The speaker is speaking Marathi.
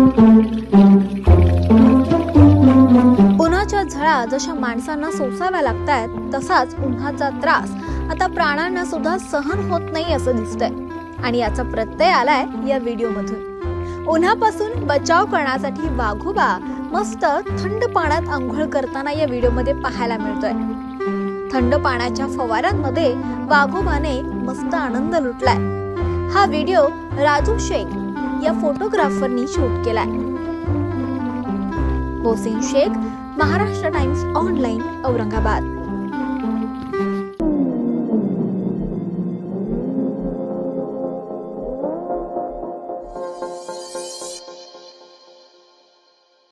उन्हाच्या झळा जशा माणसांना सोसाव्या लागतायत, तसाच उन्हाचा त्रास आता प्राण्यांना सुद्धा सहन होत नाही असं दिसतंय। आणि याचा प्रत्यय आलाय या व्हिडिओ मधून। उन्हापासून बचाव करण्यासाठी वाघोबा मस्त थंड पाण्यात आंघोळ करताना या व्हिडिओ मध्ये पाहायला मिळतोय। थंड पाण्याच्या फवाऱ्यांमध्ये वाघोबाने मस्त आनंद लुटलाय। हा व्हिडिओ राजू शेख या फोटोग्राफरनी शूट केलाय। बोसिन शेख, महाराष्ट्र टाइम्स ऑनलाइन, औरंगाबाद।